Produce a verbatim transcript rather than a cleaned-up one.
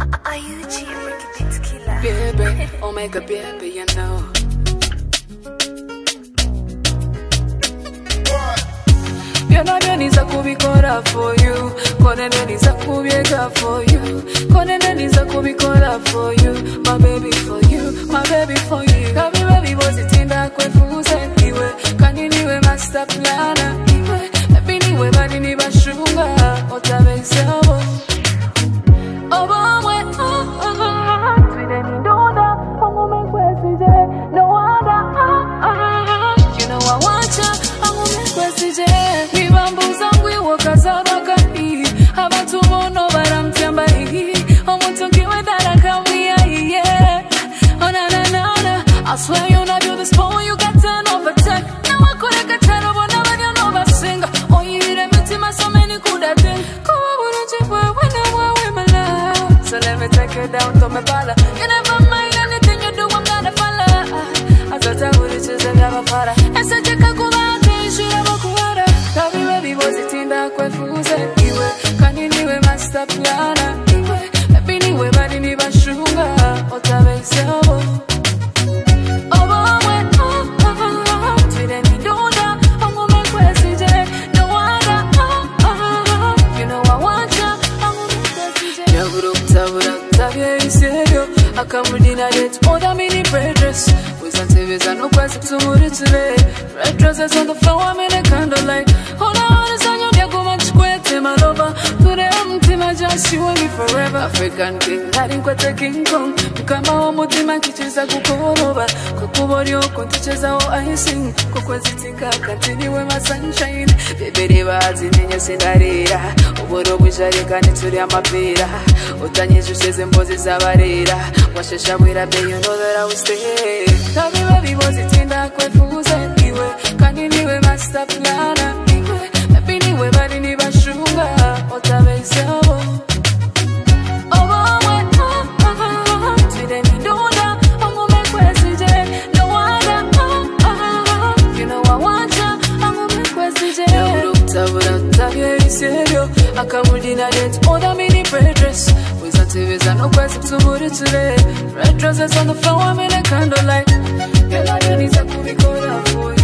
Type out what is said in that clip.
Are you cheating, Ricky Big Killer? Baby, oh my god, baby, you know. Byona byoniza kubikora for you. Kone byoniza kubyega for you. Kone byoniza kubikora for you. My baby for you, my baby for you. Kabi baby bozitinda kwefuze niwe. Kandi niwe master planner niwe. Baby niwe bani nibashunga otabesabo. Obamwe oh oh oh. Twide ni donda ongume kwesije. No wonder ah ah. You know I want ya ongume kwesije. Nibambuza ngwiwo kazabagani. Abantu bono baramtyamba hii. Omuntu kiwe daraka mwiya yeah. Oh na na na na. I swear you not do this for you got ten over ten. Now I could have ten over never you know but sing. Oh you hear me tima so many could have been. Come on wouldn't you boy when I want with my love. So let me take you down to my bala. You never mind anything you do I'm gonna follow. I thought I would choose a never para. I said you can't go back and should have a quarter. Kabi baby was it in that kwefuze niwe. Kani niwe master planner niwe. Baby niwe bani nibashunga otabesabo. Akamudina date, order mini red dress. With some T Vs and no question to move it today. Red dresses on the floor, I'm in a candlelight. Hold on, it's on your neck, go much quiet, my lover. Today I'm Tima, just you and me forever. African king, hiding quite a king kong. Kama wa mutima kicheza kukoroba. Kukuborio, kunticheza o I sing. Kukwezitika, continue my sunshine. Baby, rivazi, ninyo sindarira. Uboro bwisharika, nituri amapira. Utanyishu sheze mbozi zabarira. Washesha wira be, you know that I will stay. Kabi baby, bozitinda kwefuze niwe. Kandi niwe master planner niwe. Baby niwe bari nibashunga otabesabo. Obamwe oh oh oh. Twide ni donda ongume kwesije. No wonder oh oh oh. You know I want ya ongume kwesije. Urukta urata very serio. Akamudina date order mini red dress. With some T Vs and no question to move it today. Red dresses on the floor, I'm in a candlelight. You're not any to be caught up for you.